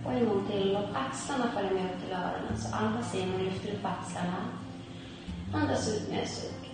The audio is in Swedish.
Och en gång till. Låt axlarna följa med upp till öronen. Så andas in och lyfter upp axlarna. Andas ut med suck.